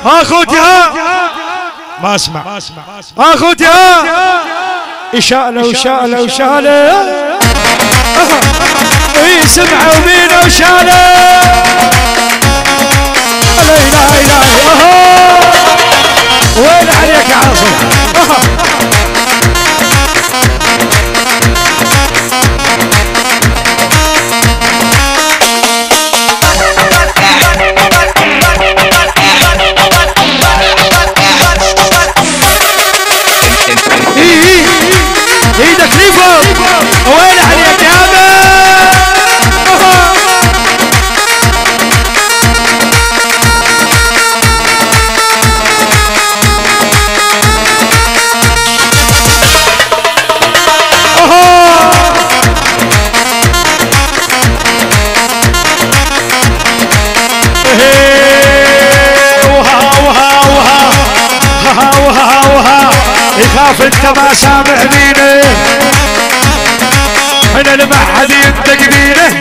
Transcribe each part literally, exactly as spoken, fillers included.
اخوتي ها ما اسمع اخوتي ها شاله وشاله وشاله اي سمعوا بينا وشاله لا اله الا الله وين عليك يا عاصم ايدك لفوق وين عليك يا يخاف انت ما سامع بينه انا لما حد ينطق بينه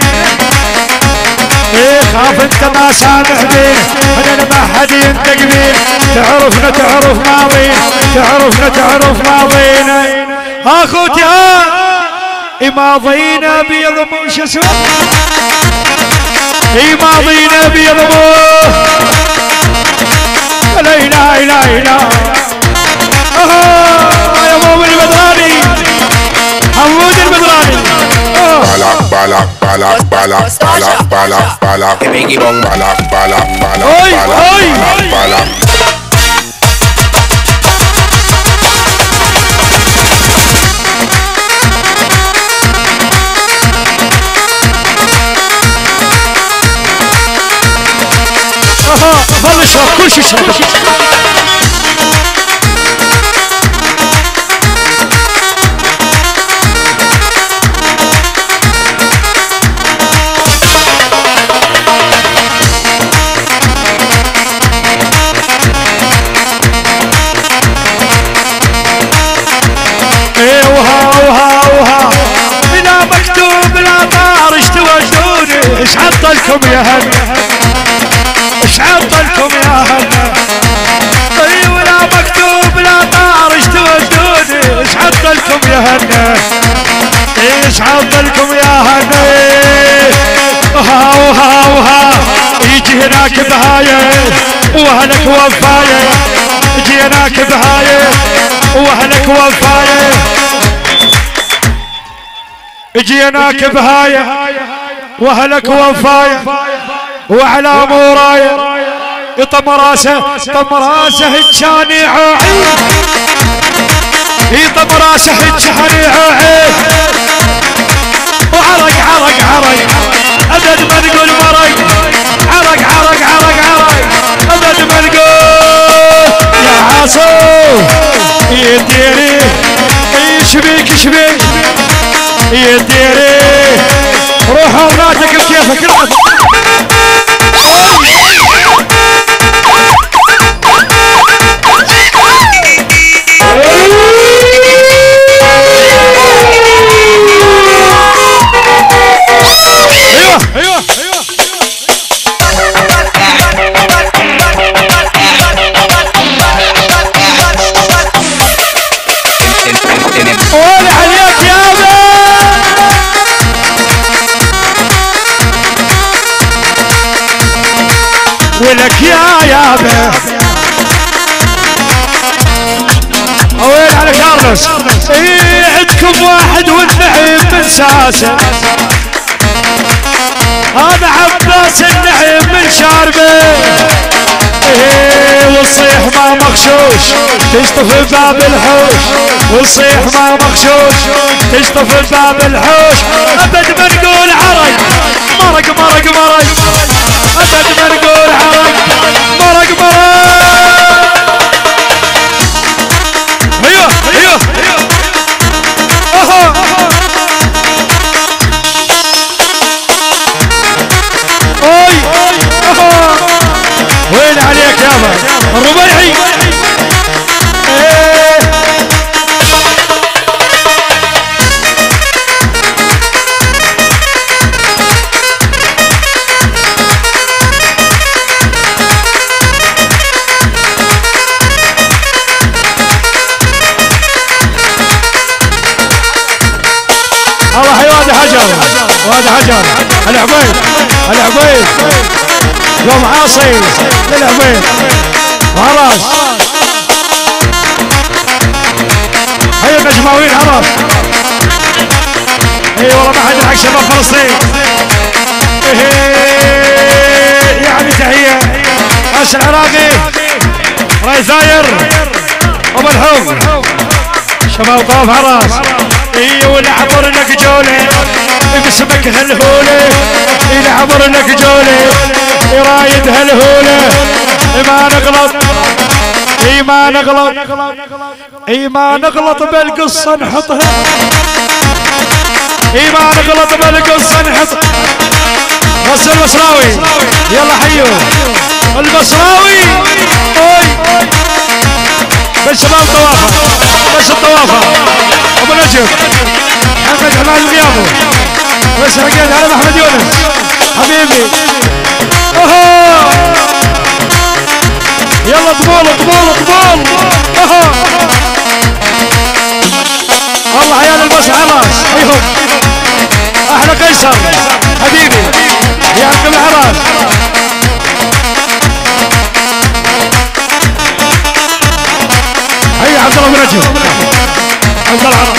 يخاف انت ما سامع بينه انا لما حد ينطق بينه تعرفنا تعرف ماضينا تعرفنا تعرف ماضينا اخوتي ها ماضينا بيض مش اسود اي ماضينا بيض مو لا اله الا الله يا مؤمن البدراني حمود البدراني بالك بالك بالك بالك بالك بالك بالك بيجي بون بالك بالك بالك بالك بالك اها ظل اشرب كل شيء اشرب ايش عطلكم يا هلا ايش عطلكم يا هلا اي ولا مكتوب لا طار ايش تودوني ايش عطلكم يا هلا ايش عطلكم يا هلا وها وها وها يجي هناك بهايه واهلك وفايه يجي هناك بهايه واهلك وفايه يجي هناك بهايه واهلك وفايه وعلى مورايه يطم راسه طم راسه الجاني عوعي يطم راسه الجاني عوعي وعرق عرق عرق ابد ما نقول مرق عرق عرق عرق عرق ابد ما نقول يا عاصم يديري يشبيك يشبيك يديري روح اولادك بكيفك ايوه ايوه ايوه قول عليك يا ولك يا يابا وين على كارلوس ايه عندكم واحد والنعيم من ساسه هذا عباس النعيم من شاربه ايه والصيح ما مغشوش تشطف باب الحوش والصيح ما مغشوش تشطف باب الحوش ابد ما نقول عرق مرق مرق مرق ابد ما نقول عرق مرق مرق ايوه ايوه اها اوي اها وين عليك يابا الربيعي هذا حجر العبيد العبيد يوم عاصي للعبيد وهراس هيا النجماويين هراس اي والله ما حد يلحق شباب فلسطين يعني تحيه اس العراقي راي زاير ابو الحب شباب طواف هراس اي ولا عبر لك جوله باسمك هالهوله اي عبر لك جوله رايد هالهوله ما نغلط اي ما نغلط اي ما نغلط بالقصه نحطها اي ما نغلط بالقصه نحط بس البصراوي يلا حيو البصراوي اوي بس شباب طوافه بس الطوافه ابو نجم محمد حماد الغيابو بس رقيت على محمد يونس حبيبي اوه يلا طبول طبول طبول اوه والله عيال البس عراس ايهم احلى قيصر حبيبي يا عبد العراس هيا عبد الله بن نجم عبد العراس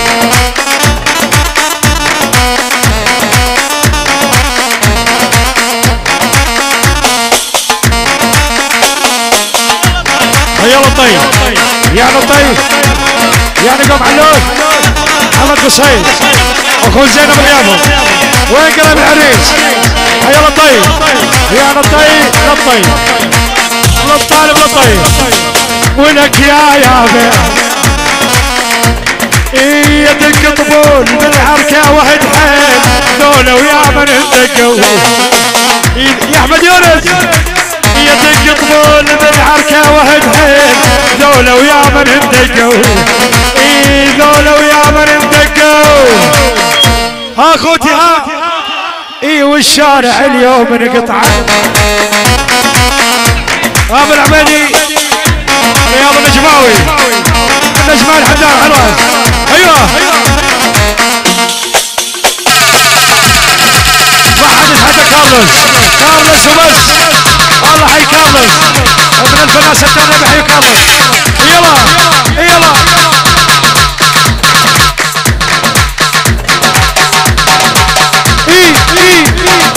يلا طيب يعني طيب يعني قوم علوش محمد قصيد اخو زينب اليابو وين قلم العريس يلا طيب يعني طيب للطيب للطالب للطيب ولك يا يابا يدك طبول بالعركه واحد حيل دولة ويا من اندقوا يا احمد يونس يدك طبول بالعركه واحد حيل دولة ويا من اندقوا اي دولة ويا من اندقوا ها اخوتي ها اي والشارع اليوم انقطع ابو العبيدي رياض النجماوي النجماوي الحداد حراس ايوه ما حد يتحدى كارلوس كارلوس وبس والله حي كارلوس ابن الفناس الثاني بحي كارلوس يلا يلا اي اي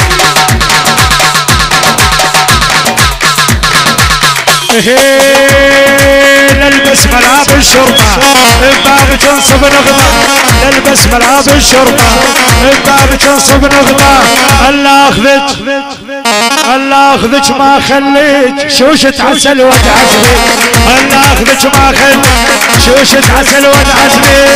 نلبس ملعب الشرطة باب تنصب نغمة نلبس ملعب الشرطة باب تنصب نغمة الله اخذك الله اخذك ما خليك شوشة عسل وتعزمي الله اخذك ما خليك شوشة عسل وتعزمي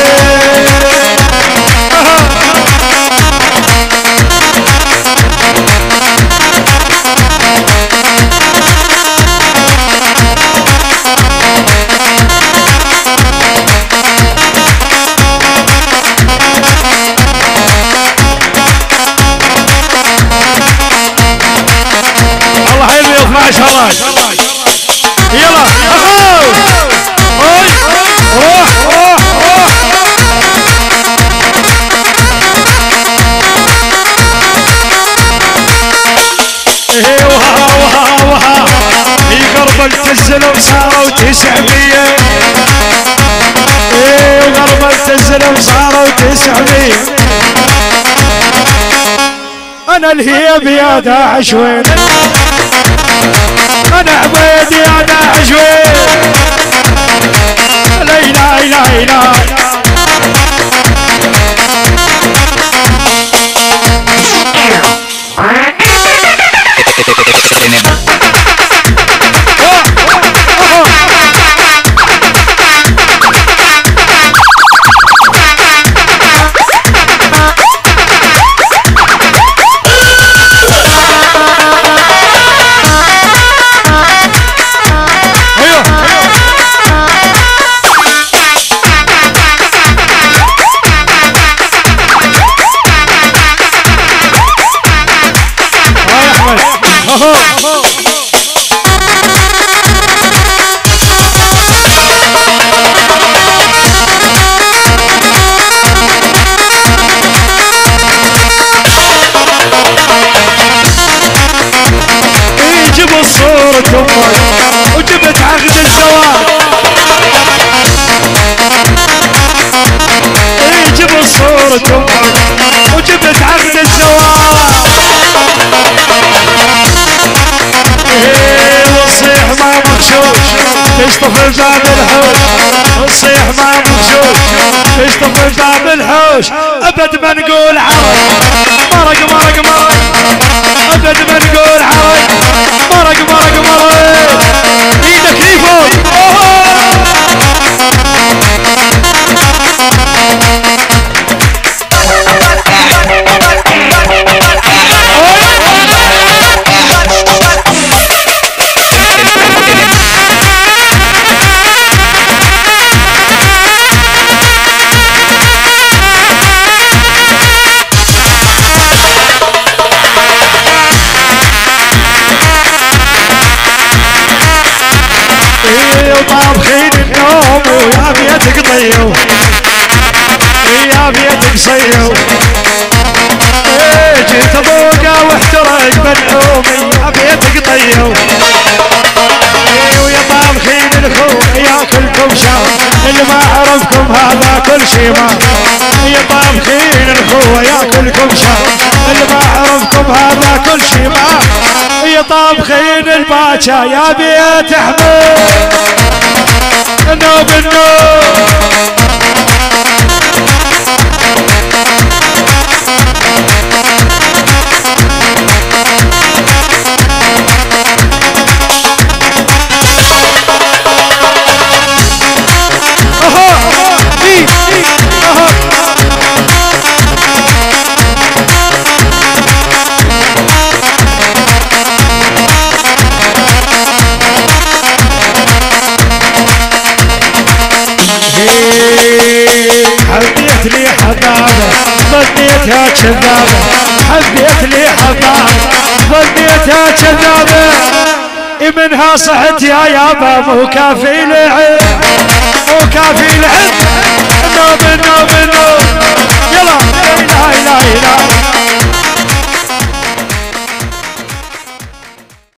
يلا اخو اوي روح روح روح ايه وها وها وها يقربك تنزل صاروا تسعمية ايه وقربك تنزل صاروا تسعمية انا الهيب يا داعش وين انا عبيدي انا عجوي لا اله الا الله تشطف باب الحوش ونصيح ما مخشوش تشطف باب الحوش ابد ما نقول عرق مرق مرق مرق ابد ما نقول عرق مرق مرق مرق ايدك ليفوق طابخين النوم ويا بيتك ضيو يا بيتك صيو جيت ابوقه واحترق بنعومي يا بيتك ضيو ويا طابخين الخو ياكلكم شام اللي ما عرفكم هذا كل شي ما يا طابخين الخو ياكلكم شام اللي ما عرفكم هذا كل شي ما يا طابخين الباكا يا بيت حمود النوب النوب حبيت لي حبابة ظنيتها كذابة حبيت لي حبابة ظنيتها كذابة منها صحت يا يابا مو كافي العين مو كافي العين نوب نوب نوب يلا لا لا لا